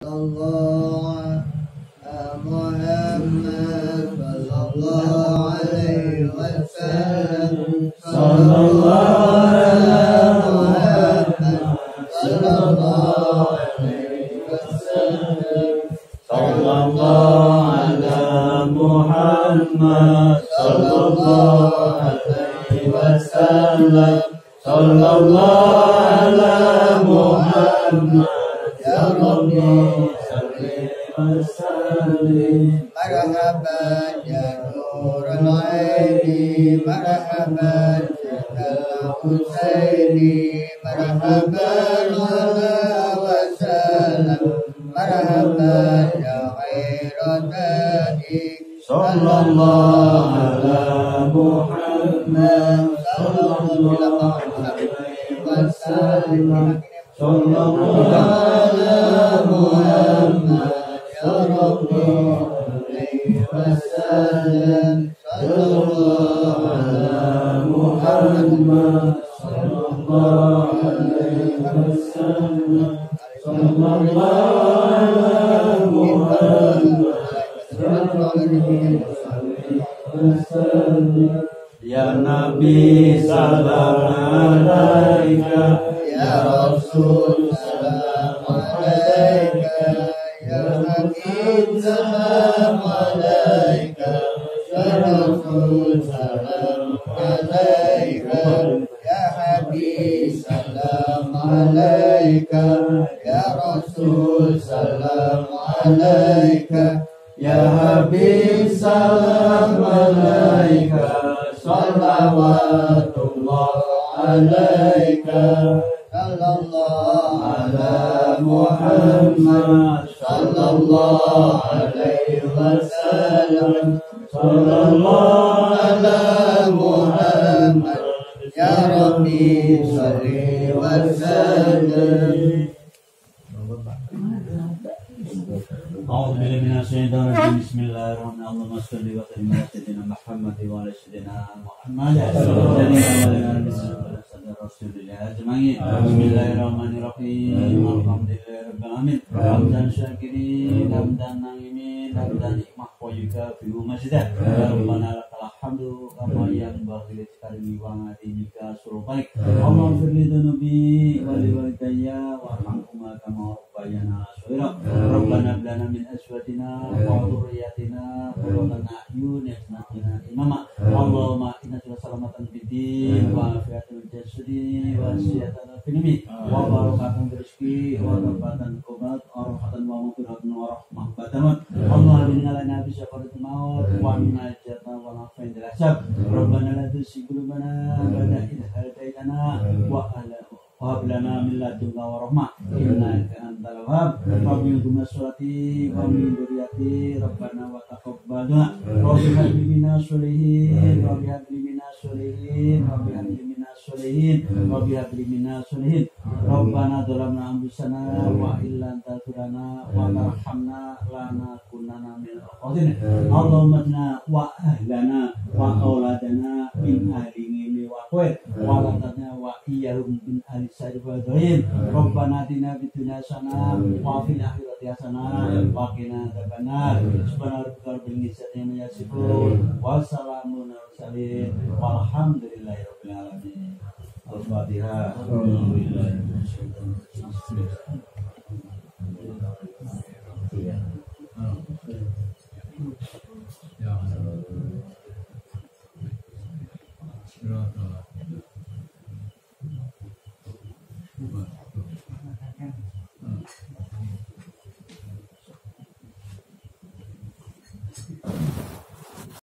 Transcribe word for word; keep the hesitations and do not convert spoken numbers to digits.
Ya Nabi salam alaika, ya Rasul salam alaika, ya Hakim salam alaika, ya Rasul salam alaika, ya Habib salam alaika, ya Rasul salam alaika, ya Habib salam alaika. Salawatullah alaika, sallallahu ala Muhammad, sallallahu alaihi wasallam, sallallahu ala Muhammad, ya Rabbi salli wa sallim. أعوذ بالله من الشيطان الرجيم بسم الله الرحمن الرحيم اللهم صل وسلم على سيدنا محمد وعلى سيدنا محمد Bismillahirrahmanirrahim. Alhamdulillahirabbil alamin. Hamdan syakirin, hamdan na'imin, hamdan nikmah wa yukafi'u mazidah. Ya Rabbana lakal hamdu kama yanbaghi li karimi wa ngadinika surubaik. Allahumma firli dhunubi wa liwalidayya warhamhuma kama rabbayana shaghira. Rabbana lana min azwajina wa dhurriyyatina qurrata a'yun waj'alna imama. Allahumma inna salamatan fid din wa afiatan fil jasadi wa sihatan fil ilmi wa barakatan fil rizqi wa tawbatan qubat wa rahmatan wa maghfiratan wa rahmah batanat. Allahumma inna lana bi syafaratil maut wa min ajata wa nafin dirasab. Rabbana la tuzigh qulubana ba'da idh hadaytana wa hab lana min ladunka wa rahmah innaka antal wahhab. Rabbi qum as-salati wa min dzurriyyati rabbana wa taqabbal du'a. Rabbi habli minas sholihin, Rabbi habli minas sholihin, Rabbi habli minas sholihin, Rabbi habli minas sholihin. Rabbana dhalamna anfusana wa illam taghfirlana wa tarhamna lanakunanna minal khasirin. Allahumma inna wa ahlana wa auladana min ahli wa khair wa latana wa iyyahum min ahli sa'ir wa dhain. Rabbana atina fid dunya hasanah wa fil akhirati hasanah wa qina adzabannar. Subhana rabbika rabbil izzati amma yasifun wa salamun alal mursalin walhamdulillahi rabbil alamin. Al-Fatihah. Ya.